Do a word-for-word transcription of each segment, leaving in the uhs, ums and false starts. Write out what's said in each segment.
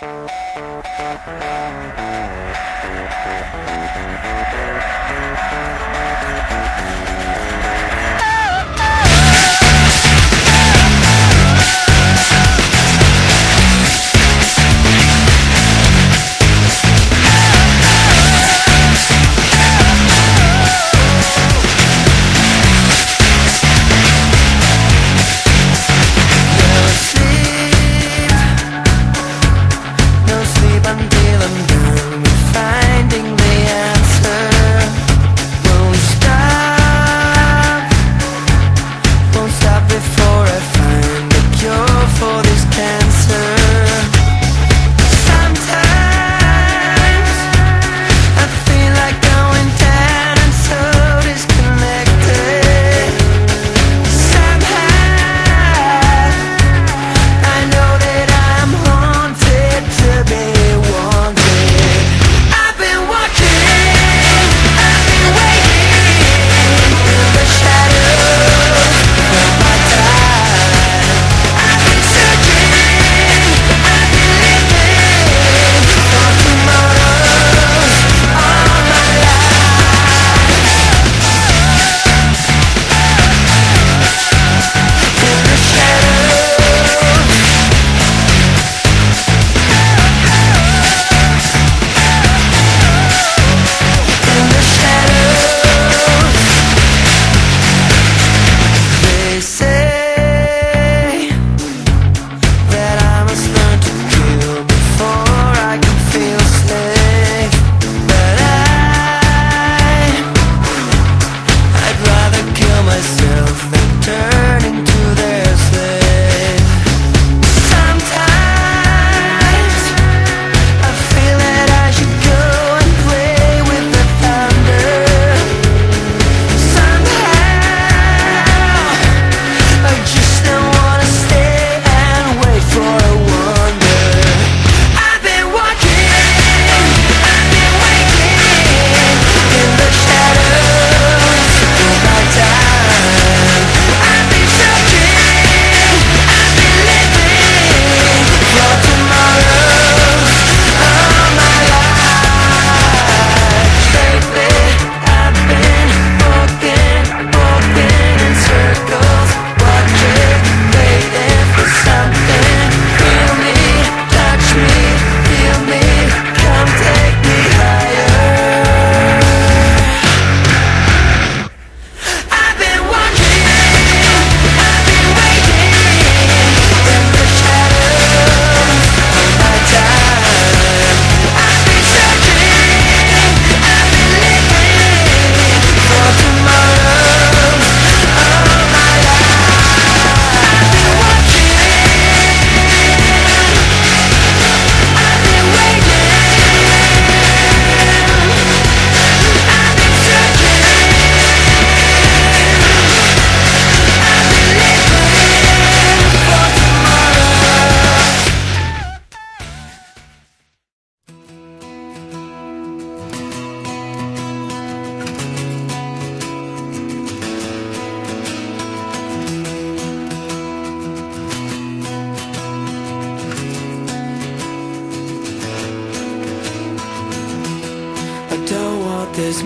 this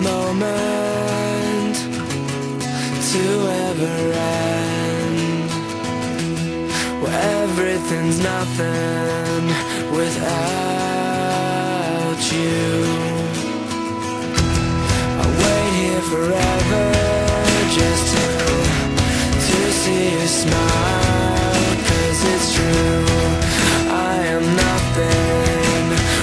moment to ever end, where everything's nothing without you. I'll wait here forever just to, to see you smile, 'cause it's true, I am nothing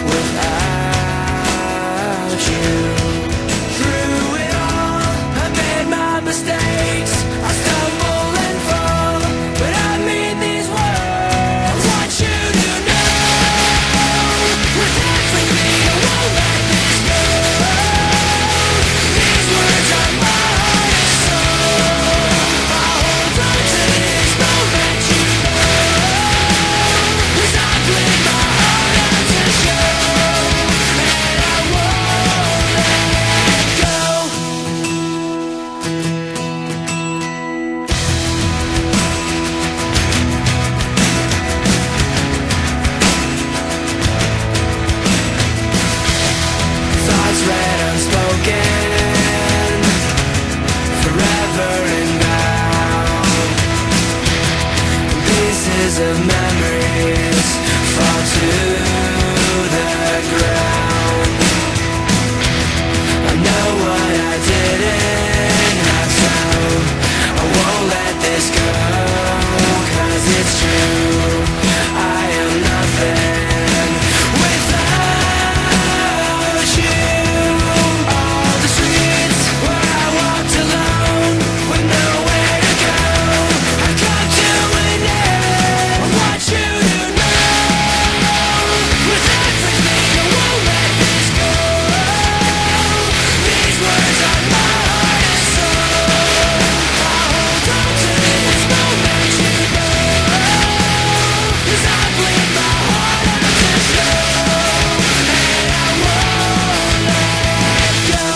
without you. Through it all, I made my mistakes, I stumble and fall, but I mean these words, I want you to know, protect with me, I won't let this go. These words are my heart and soul, I hold on to this moment. pieces of memories fall to the ground. I know what I didn't have, so I won't let this go, 'cause it's true, I am nothing without you. All the streets where I walked alone with nowhere to go, I come to an end. I want you to know, with everything I won't let this go. These words are my heart and soul. I'll hold on to this moment, you know, 'cause I bleed my heart out to show, and I won't let go.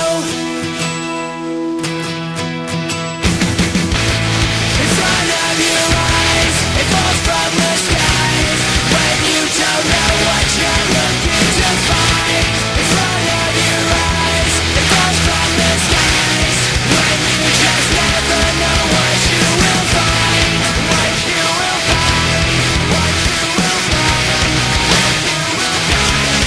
In front of your eyes, it falls from the skies, when you don't know what you're looking to find. In front of your eyes, it falls from the skies, when you just never know what you will find. What you will find, what you will find, what you will find.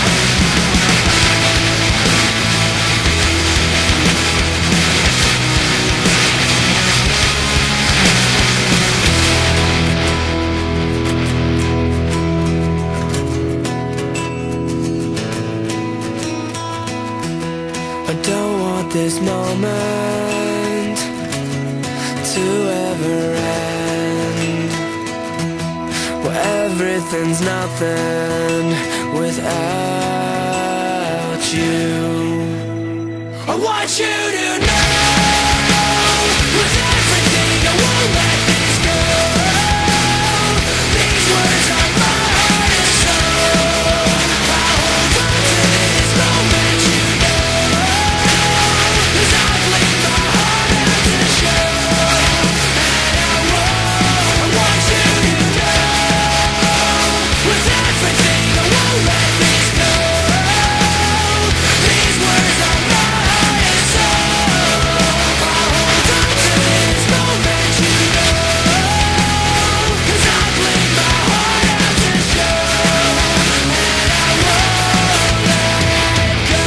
I don't want this moment to ever end, where everything's nothing without you. I want you to know, with everything I won't let this go. These words are my heart and soul. I'll hold on to this moment, you know, 'cause I bleed my heart out to show, and I won't. I want you to know, with everything I won't let this go. These words are my heart and soul. I'll hold on to this moment, you know, 'cause I bleed my heart out to show, and I won't let go.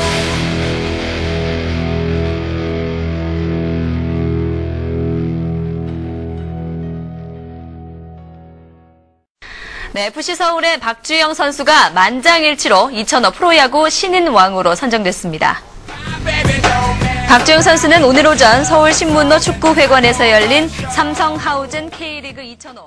네, 에프씨 서울의 박주영 선수가 만장일치로 이천오 프로야구 신인 왕으로 선정됐습니다. 박주영 선수는 오늘 오전 서울 신문로 축구회관에서 열린 삼성 하우즌 K리그 이천오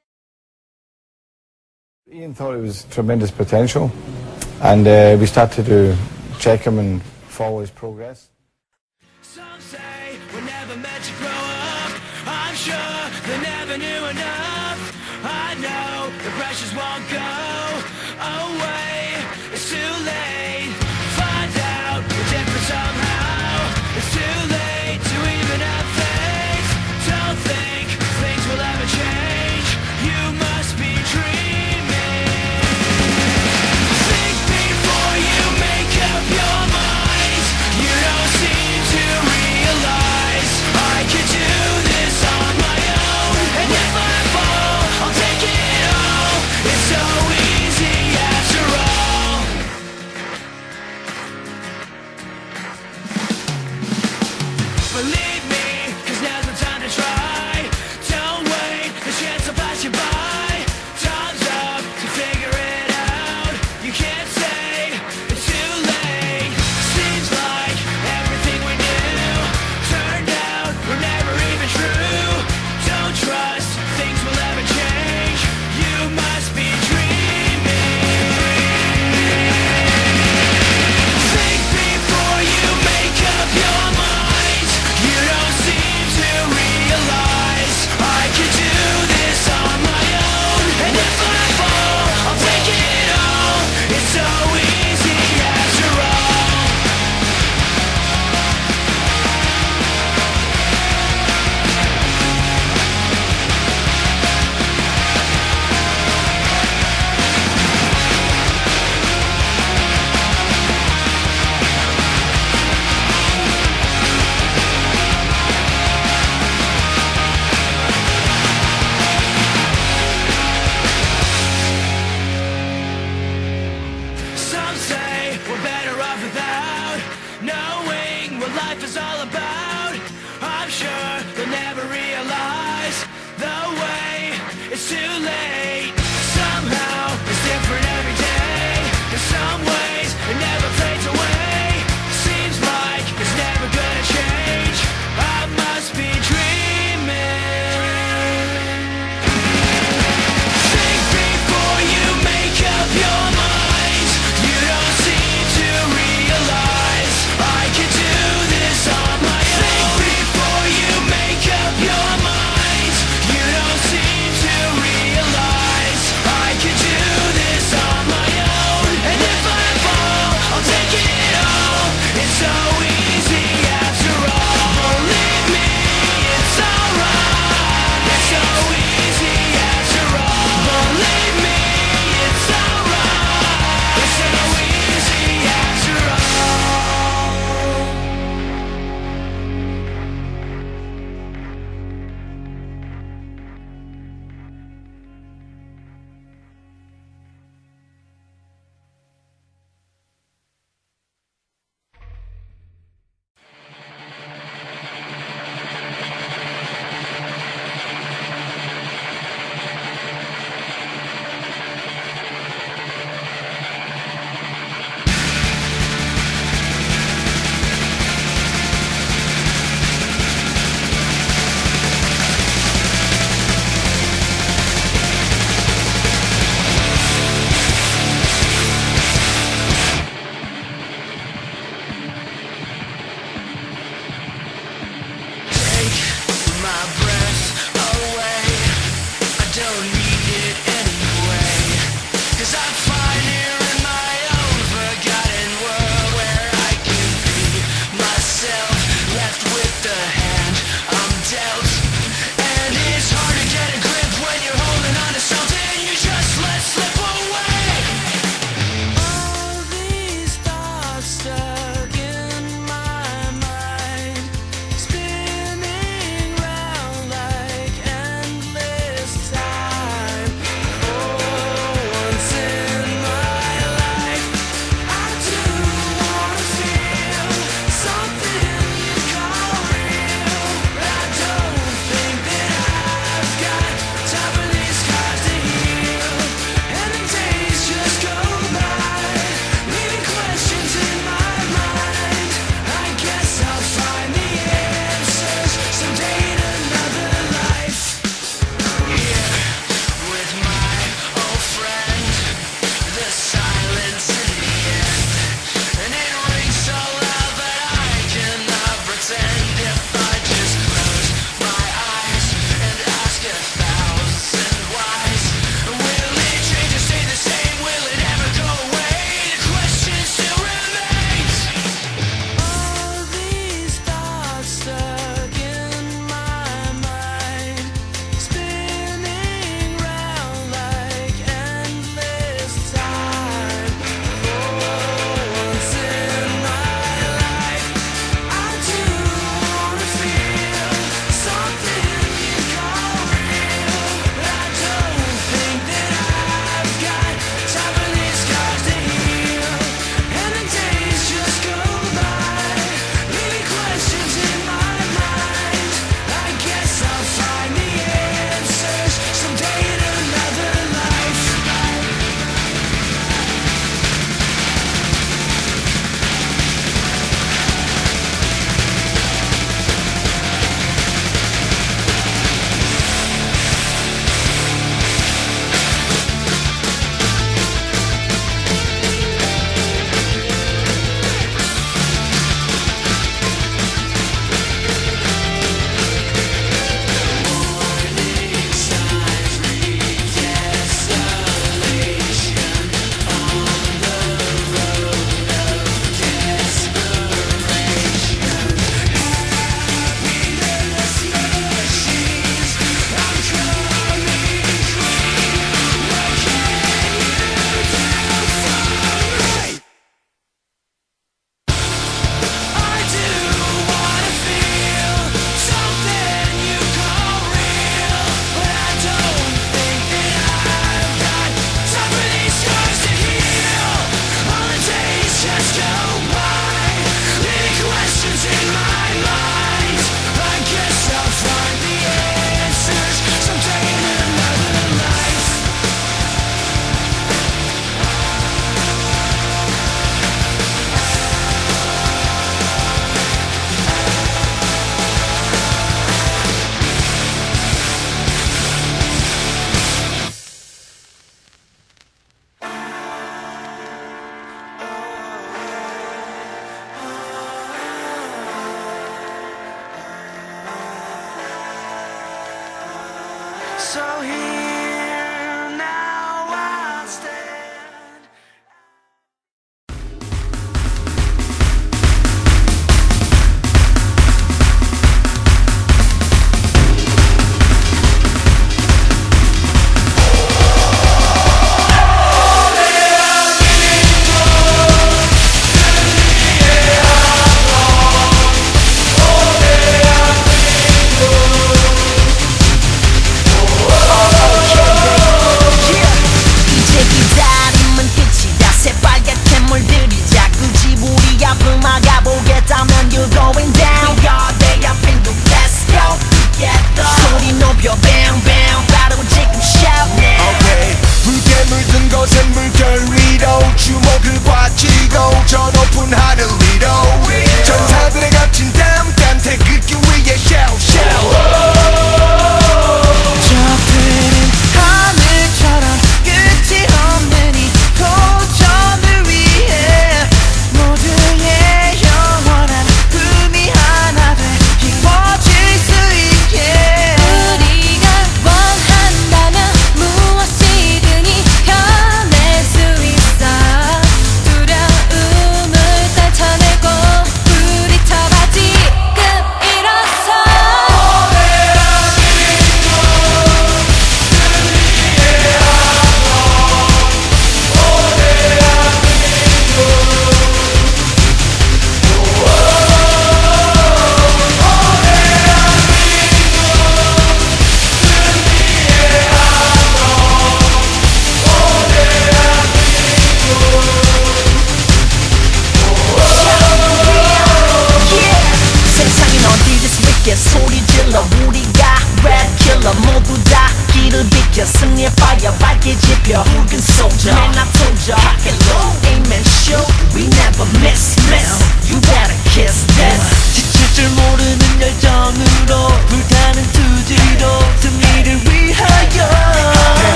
Ian thought it was tremendous potential, and uh, we started to check him and follow his progress. Some say we're never meant to grow up. I'm sure they never knew enough. I know the pressures won't go away. It's too late. Find out we're different somehow. It's too late to even have faith. Don't think things will ever change. You must be dreaming. Think before you make up your mind. You don't seem to realize I could do this on my own. And if I fall, I'll take it all. It's so easy after all. Believe me, 'cause now's the time to try. Don't wait, the chance will pass you by. Time's up to figure it out. You can't say it's too late. Seems like everything we knew turned out were never even true. Don't trust things will ever change. You must be dreaming. Think before you make up your mind. You don't seem to realize I could do this on my own. late. Somehow it's different every day. In some ways it never fades away. Seems like it's never gonna change. I must be dreaming. Think before you make up your mind. You don't seem to realize I can do this on my own. Think before you make up your mind. You don't seem to realize I can do this on my own. And if I fall, I'll take it all. It's so easy after all. Believe me, it's alright. It's so easy after all. Believe me, it's alright. It's so easy after all. Take my breath away. I don't need it anyway. 'Cause I'm fine here in my own forgotten world where I can be myself, left with the hand I'm dealt. And it's hard to get a grip when you're holding on to something you just let slip away. All these thoughts stuck in my mind, spinning round like endless time. For once in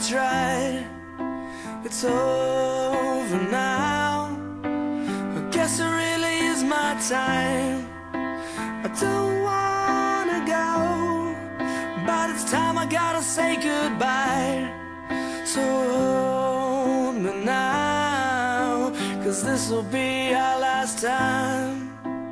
tried. It's over now. I guess it really is my time. I don't wanna go, but it's time I gotta say goodbye. So hold me now, 'cause this'll be our last time.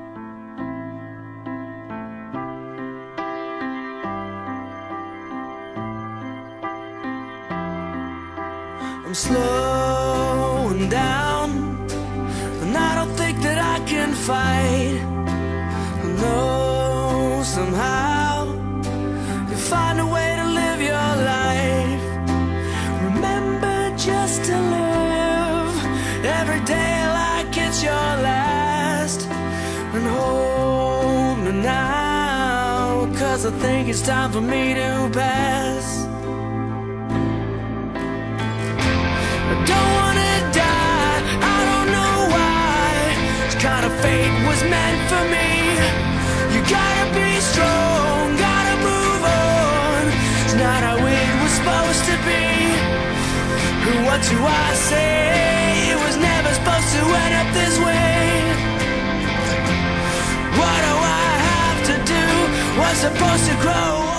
I'm slowing down, and I don't think that I can fight. I know somehow you'll find a way to live your life. Remember just to live every day like it's your last. And hold me now, 'cause I think it's time for me to pass. I don't wanna die, I don't know why. This kind of fate was meant for me. You gotta be strong, gotta move on. It's not how it was supposed to be. What do I say? It was never supposed to end up this way. What do I have to do? Was supposed to grow